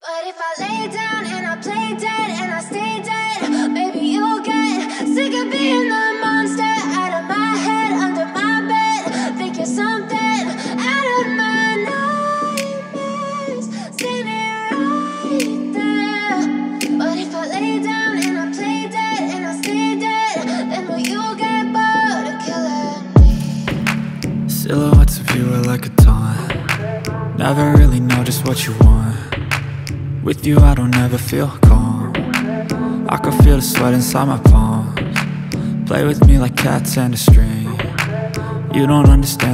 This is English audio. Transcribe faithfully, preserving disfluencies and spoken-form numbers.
But if I lay down and I play dead and I stay dead, maybe you'll get sick of being the monster out of my head, under my bed. Think you're something out of my nightmares, standing right there. But if I lay down and I play dead and I stay dead, then will you get bored of killing me? Silhouettes of you are like a taunt. Never really know just what you want. With you I don't ever feel calm. I can feel the sweat inside my palms. Play with me like cats and a string. You don't understand